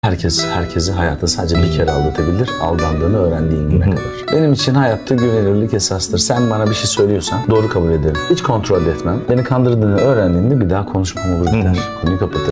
Herkesi hayatta sadece bir kere aldatabilir, aldandığını öğrendiğin güne kadar. Benim için hayatta güvenilirlik esastır. Sen bana bir şey söylüyorsan doğru kabul ederim. Hiç kontrol etmem. Beni kandırdığını öğrendiğinde bir daha konuşmam olur biter. Konuyu kapatırım.